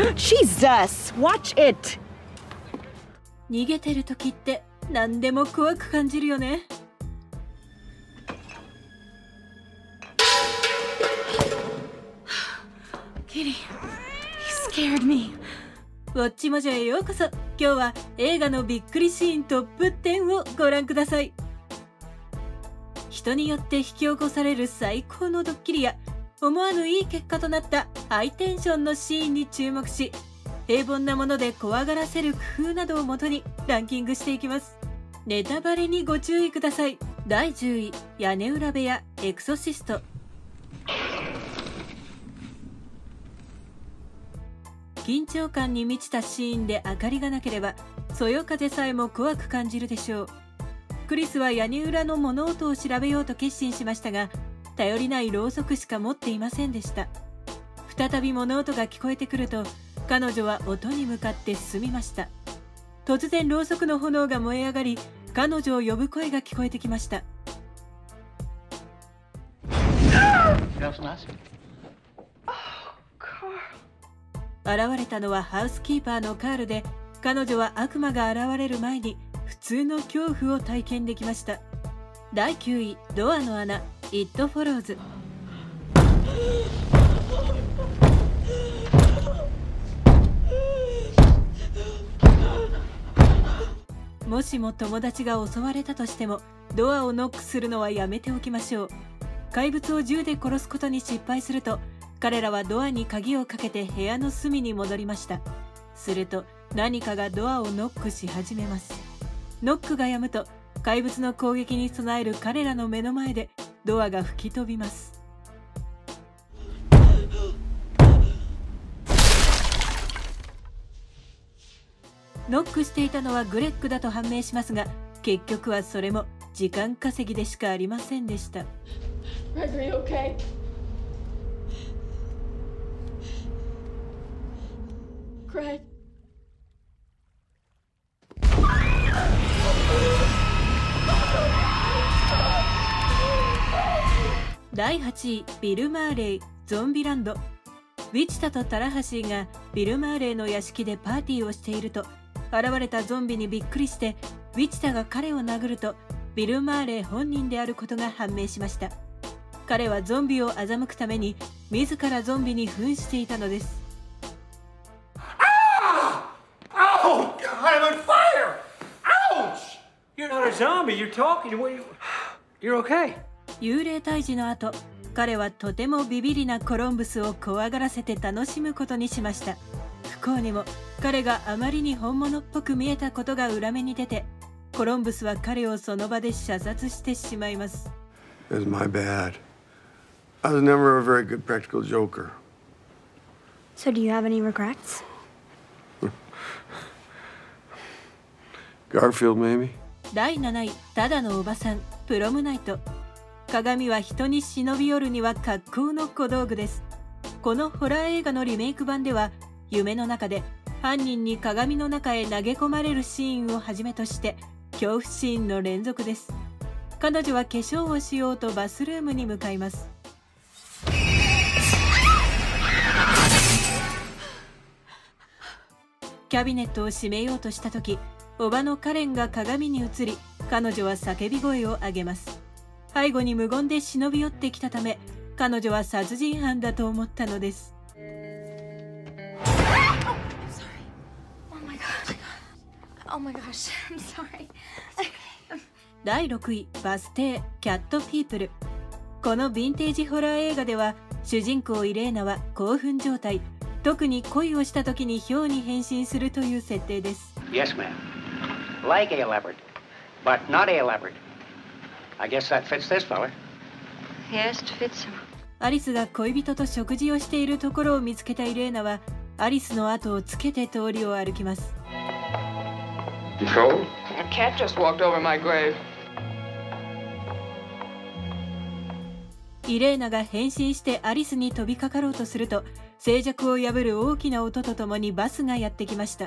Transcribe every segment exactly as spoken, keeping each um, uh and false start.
Jesus! Watch it! 逃げてる時って何でも怖く感じるよね。 Kitty, you scared me. ウォッチモジョへようこそ。今日は映画のびっくりシーントップじゅうをご覧ください。人によって引き起こされる最高のドッキリや思わぬいい結果となったハイテンションのシーンに注目し、平凡なもので怖がらせる工夫などをもとにランキングしていきます。ネタバレにご注意ください。だいじゅうい、屋根裏部屋エクソシスト。緊張感に満ちたシーンで明かりがなければ、そよ風さえも怖く感じるでしょう。クリスは屋根裏の物音を調べようと決心しましたが、頼りないろうそくしか持っていませんでした。再び物音が聞こえてくると、彼女は音に向かって進みました。突然ろうそくの炎が燃え上がり、彼女を呼ぶ声が聞こえてきました。現れたのはハウスキーパーのカールで、彼女は悪魔が現れる前に普通の恐怖を体験できました。だいきゅうい、ドアの穴 It Follows。 もしも友達が襲われたとしても、ドアをノックするのはやめておきましょう。怪物を銃で殺すことに失敗すると、彼らはドアに鍵をかけて部屋の隅に戻りました。すると何かがドアをノックし始めます。ノックが止むと、怪物の攻撃に備える彼らの目の前でドアが吹き飛びます。ノックしていたのはグレッグだと判明しますが、結局はそれも時間稼ぎでしかありませんでした。だいはちい、ビル・マーレイゾンビランド。ウィチタとタラハシーがビル・マーレイの屋敷でパーティーをしていると、現れたゾンビにびっくりして、ウィチタが彼を殴ると、ビル・マーレイ本人であることが判明しました。彼はゾンビを欺くために自らゾンビに扮していたのです。幽霊退治の後、彼はとてもビビりなコロンブスを怖がらせて楽しむことにしました。不幸にも彼があまりに本物っぽく見えたことが裏目に出て、コロンブスは彼をその場で射殺してしまいます。 It was my bad. I was never a very good practical joker. So do you have any regrets? Garfield, maybe? だいなない、ただのおばさんプロムナイト。鏡は人に忍び寄るには格好の小道具です。このホラー映画のリメイク版では、夢の中で犯人に鏡の中へ投げ込まれるシーンをはじめとして恐怖シーンの連続です。彼女は化粧をしようとバスルームに向かいます。キャビネットを閉めようとした時、おばのカレンが鏡に映り、彼女は叫び声を上げます。背後に無言で忍び寄ってきたため、彼女は殺人犯だと思ったのです。だいろくい、バス停キャットピープル。このヴィンテージホラー映画では、主人公イレーナは興奮状態、特に恋をした時にヒョウに変身するという設定です。 Yes, ma'am. Like a leopard, but not a leopard. I guess that fits this fella. Yes, it fits him. アリスが恋人と食事をしているところを見つけたイレーナは、アリスの後をつけて通りを歩きます。 Nicole? A cat just walked over my grave. イレーナが変身してアリスに飛びかかろうとすると、静寂を破る大きな音とともにバスがやってきました。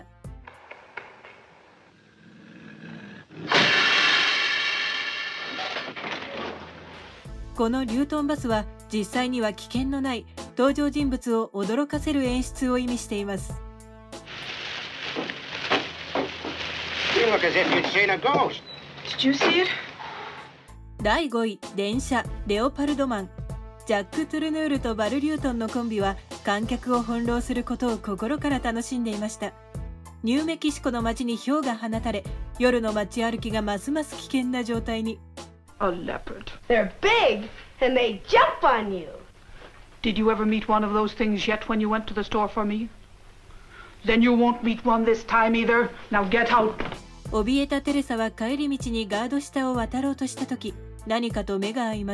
このリュートンバスは実際には危険のない登場人物を驚かせる演出を意味しています。 You look as if you'd seen a ghost. Did you see it? だいごい、電車レオパルドマン。ジャック・トゥルヌールとバル・リュートンのコンビは観客を翻弄することを心から楽しんでいました。ニューメキシコの街に氷が放たれ、夜の街歩きがますます危険な状態に。 A leopard. They're big and they jump on you. Did you ever meet one of those things yet when you went to the store for me? Then you won't meet one this time either. Now get out. 怯えたテレサは帰り道にガード下を渡ろうとした時、何かと目が合います。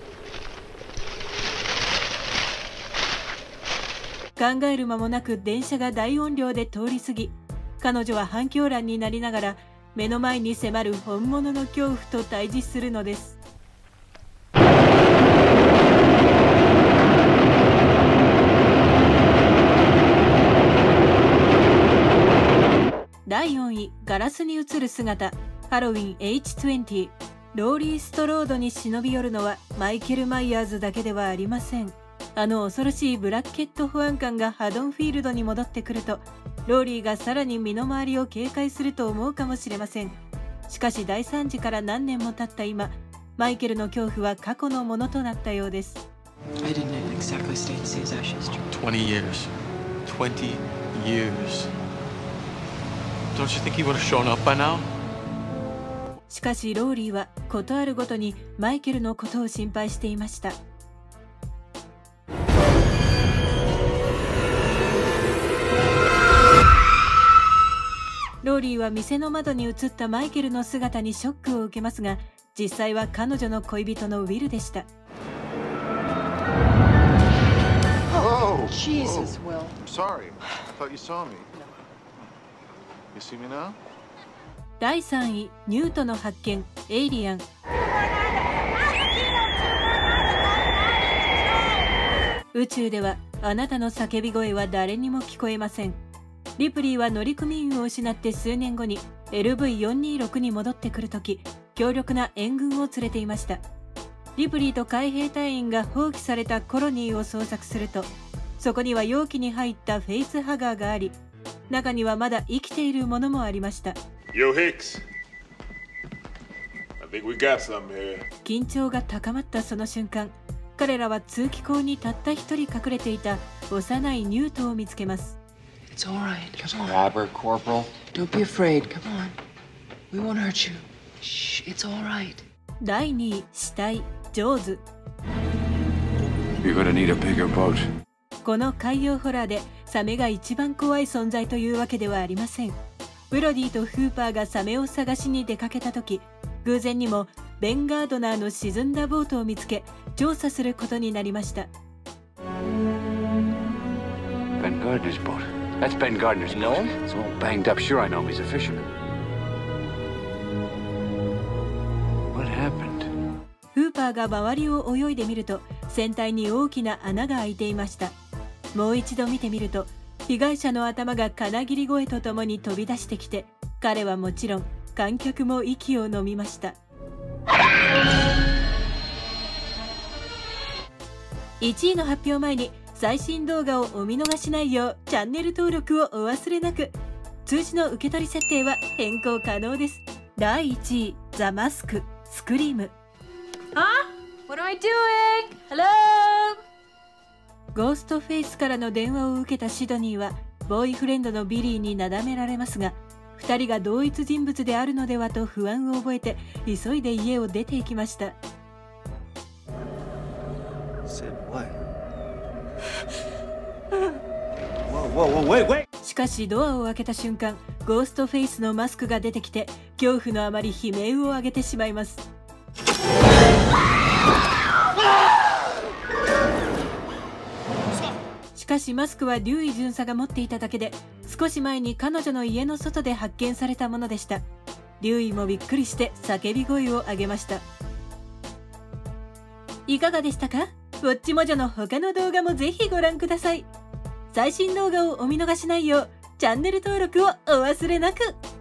考える間もなく電車が大音量で通り過ぎ、彼女は反響欄になりながら目の前に迫る本物の恐怖と対峙するのです。だいよんい、ガラスに映る姿、ハロウィン エイチにじゅう。ローリーストロードに忍び寄るのはマイケル・マイヤーズだけではありません。あの恐ろしいブラッケット保安官がハドンフィールドに戻ってくると、ローリーがさらに身の回りを警戒すると思うかもしれません。しかし大惨事から何年も経った今、マイケルの恐怖は過去のものとなったようです。 I didn't exactly stay to see his ashes. twenty years. twenty years. Don't you think he would have shown up by now? しかしローリーはことあるごとにマイケルのことを心配していました。ローリーは店の窓に映ったマイケルの姿にショックを受けますが、実際は彼女の恋人のウィルでした。 Oh, Jesus, Will. Sorry. I thought you saw me. You see me now? だいさんい、ニュートの発見、エイリアン。宇宙ではあなたの叫び声は誰にも聞こえません。リプリーは乗組員を失って数年後に エルブイよんにーろく に戻ってくるとき、強力な援軍を連れていました。リプリーと海兵隊員が放棄されたコロニーを捜索すると、そこには容器に入ったフェイスハガーがあり、中にはまだ生きているものもありました。 Yo, Hicks. I think we got some here. 緊張が高まったその瞬間、彼らは通気口にたった一人隠れていた幼いニュートを見つけます。 It's all right. Come on. Grab her, Corporal. Don't be afraid. Come on. We won't hurt you. Shh, it's all right. だいにい、死体、ジョーズ。 You're gonna need a bigger boat. この海洋ホラーでサメが一番怖い存在というわけではありません。ブロディとフーパーがサメを探しに出かけた時、偶然にもベン・ガードナーの沈んだボートを見つけ調査することになりました。 Ben Gardner's boat. That's Ben Gardner's boat. It's all banged up. Sure, I know him. He's a fisherman. What happened? フーパーが周りを泳いでみると船体に大きな穴が開いていました。もう一度見てみると被害者の頭が金切り声とともに飛び出してきて、彼はもちろん観客も息を飲みました。いちいの発表前に最新動画をお見逃しないようチャンネル登録をお忘れなく。通知の受け取り設定は変更可能です。だいいちい、ザ・マスク、スクリーム。 Huh? What am I doing? Hello? ゴーストフェイスからの電話を受けたシドニーはボーイフレンドのビリーになだめられますが、ふたりが同一人物であるのではと不安を覚えて急いで家を出て行きました。しかしドアを開けた瞬間、ゴーストフェイスのマスクが出てきて恐怖のあまり悲鳴を上げてしまいます。しかしマスクは劉意巡査が持っていただけで、少し前に彼女の家の外で発見されたものでした。劉意もびっくりして叫び声を上げました。いかがでしたか？ウォッチモジョの他の動画もぜひご覧ください。最新動画をお見逃しないようチャンネル登録をお忘れなく。